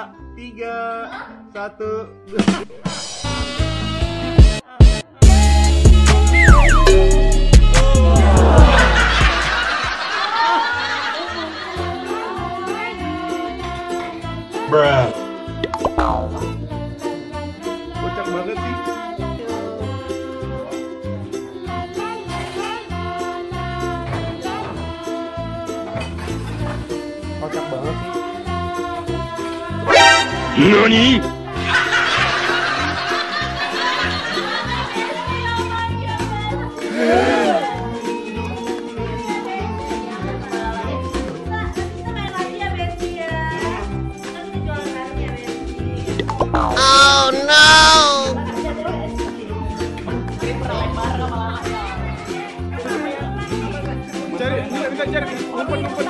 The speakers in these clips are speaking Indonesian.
3, 1. Bruh. Kocak banget sih. Kocak banget sih. NANI? Oh no! Cari, kita cari, ngumpet.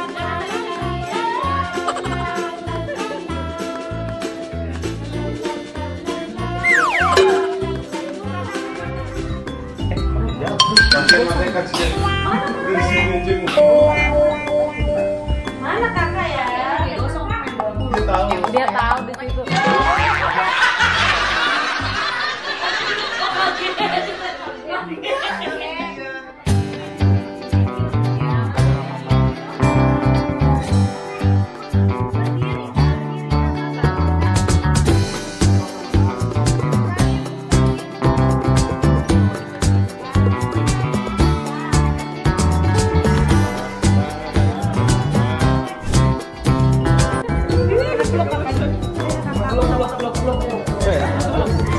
Mana kakak ya? Dia tahu di situ.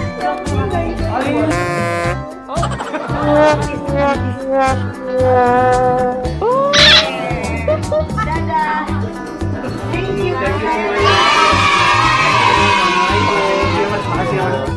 Oh.